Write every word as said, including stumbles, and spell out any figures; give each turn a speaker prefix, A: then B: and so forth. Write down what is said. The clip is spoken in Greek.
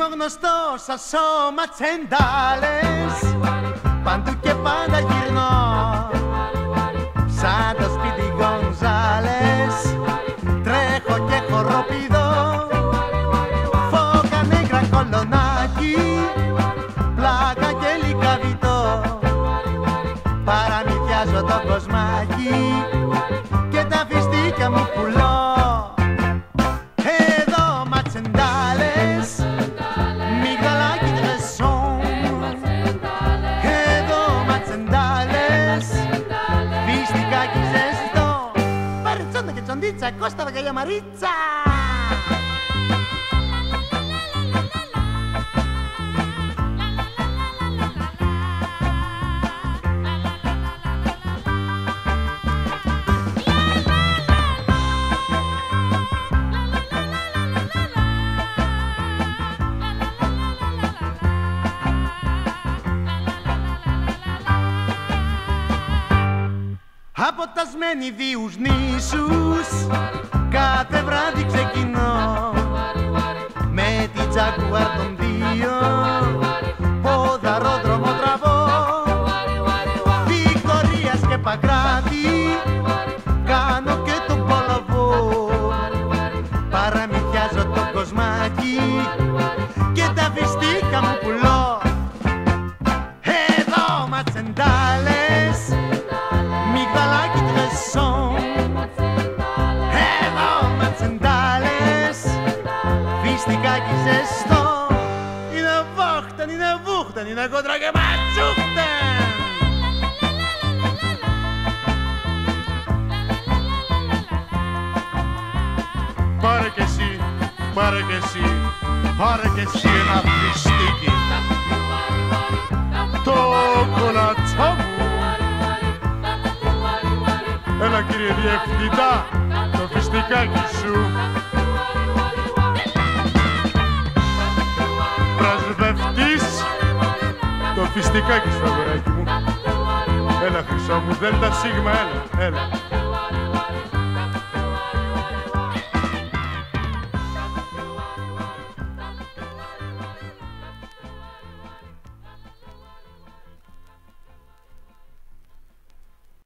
A: Είμαι γνωστό σαν σώμα τσεντάλες, παντού και πάντα γυρνώ σαν το σπίτι Γκονζάλες. Τρέχω και χοροπηδώ, φώκα νέγρα κολονάκι, πλάκα και λικαβιτό. Παραμυθιάζω το κοσμάκι και τα φιστίκια μου πουλώ. Εδώ ματσεντάλες, μυγδαλάκι τρεσόν. Εδώ ματσεντάλες, φιστικάκι ζεστό. Παρετσόντα και τσοντίτσα, Κώστα Βαγγέλια Μαρίτσα. Από τα Σμενιδίους νήσους κάθε βράδυ ξεκινώ με την Τζακουάρ των δύο ποδαρόδρομο τραβώ. Βικτωρίας και Παγκράτη κάνω και τον Πολοβό. Παραμυθιάζω το κοσμάκι και τα φιστίκα μου πουλώ. Εδώ ματσεντάλες, μυγδαλάκι τρεσόν. Εδώ ματσεντάλες, φιστικάκι ζεστό. Είναι βόχτεν, είναι βούχτεν, είναι κόντρα και ματσούχτεν. Πάρε κι εσύ, πάρε κι εσύ, πάρε κι εσύ ένα φιστίκι. Το κολατσό μου. Έλα κύριε Διευθυντά, το φιστικάκι σου. Πρασβευτής, το φιστικάκι σου αγοράκι μου. Έλα χρυσό μου, δέλτα σίγμα, έλα, έλα.